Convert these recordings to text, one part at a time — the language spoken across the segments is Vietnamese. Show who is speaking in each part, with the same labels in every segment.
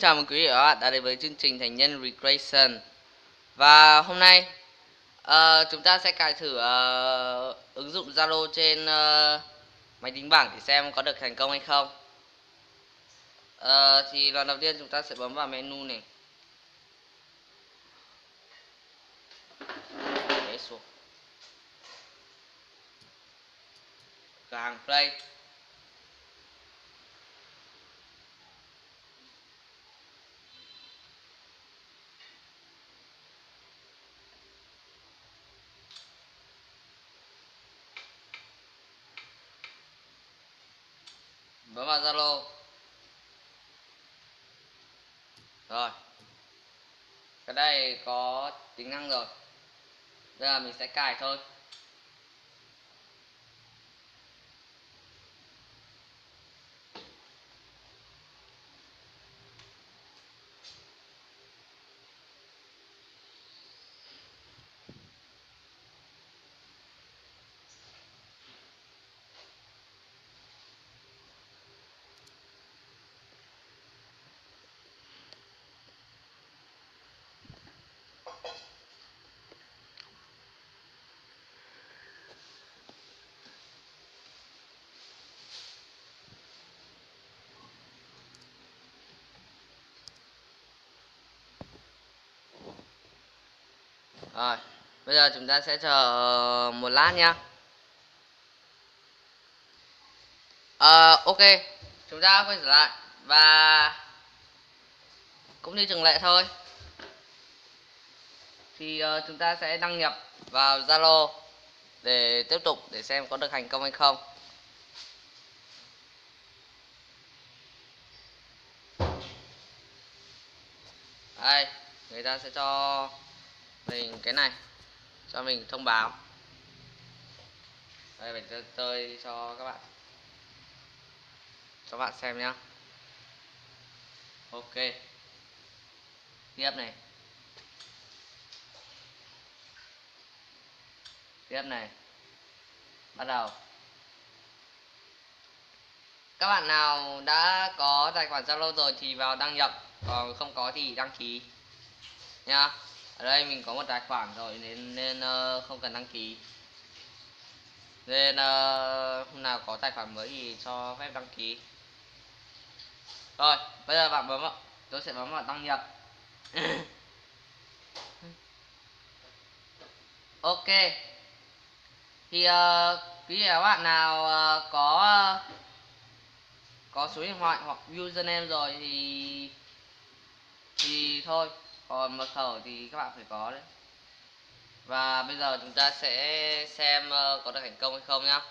Speaker 1: chào mừng quý vị và các bạn đã đến với chương trình Thành Nhân Recreation. Và hôm nay chúng ta sẽ cài thử ứng dụng Zalo trên máy tính bảng để xem có được thành công hay không. Thì lần đầu tiên chúng ta sẽ bấm vào menu này. Đấy, xuống cửa hàng Play. Bấm vào Zalo. Rồi, cái đây có tính năng rồi. Bây giờ mình sẽ cài thôi. Rồi, bây giờ chúng ta sẽ chờ một lát nhá. Ok, chúng ta quay trở lại và cũng như thường lệ thôi. Thì chúng ta sẽ đăng nhập vào Zalo để tiếp tục để xem có được thành công hay không. Đây, người ta sẽ cho mình cái này, cho mình thông báo. Đây, mình tôi cho các bạn xem nhá. Ok, tiếp này, bắt đầu. Các bạn nào đã có tài khoản Zalo rồi thì vào đăng nhập, còn không có thì đăng ký nha. Ở đây mình có một tài khoản rồi nên không cần đăng ký. Nên hôm nào có tài khoản mới thì cho phép đăng ký. Rồi, bây giờ bạn bấm vào, tôi sẽ bấm vào đăng nhập. Ok. Thì quý vị và các bạn nào có số điện thoại hoặc username rồi thì thôi, còn mật khẩu thì các bạn phải có đấy. Và bây giờ chúng ta sẽ xem có được thành công hay không nhá.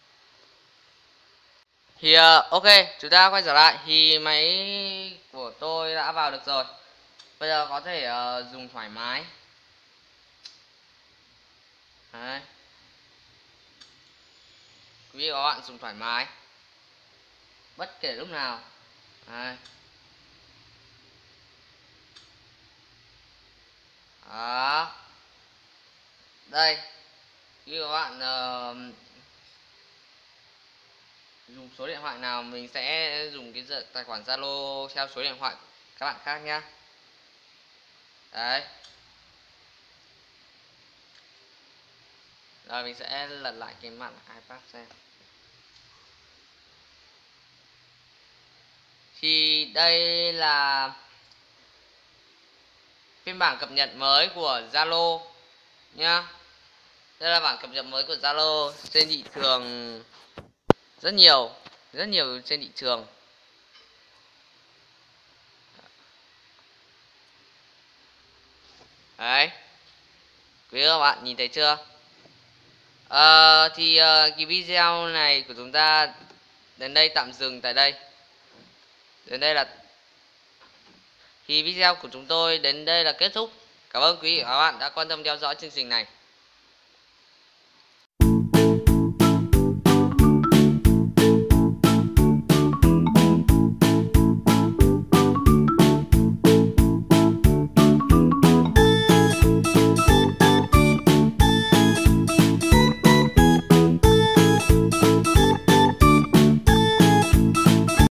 Speaker 1: Thì ok, chúng ta quay trở lại thì máy của tôi đã vào được rồi. Bây giờ có thể dùng thoải mái. Đấy. Quý vị và các bạn dùng thoải mái bất kể lúc nào. Đấy. Đó. Đây, quý vị và các bạn dùng số điện thoại nào mình sẽ dùng cái tài khoản Zalo theo số điện thoại các bạn khác nhá. Đấy. Rồi mình sẽ lật lại cái màn iPad xem. Thì đây là phiên bản cập nhật mới của Zalo nhá. Đây là bản cập nhật mới của Zalo trên thị trường, rất nhiều trên thị trường. Đấy, quý vị và các bạn nhìn thấy chưa? Thì cái video này của chúng ta đến đây tạm dừng tại đây. Thì video của chúng tôi đến đây là kết thúc. Cảm ơn quý vị và các bạn đã quan tâm theo dõi chương trình này.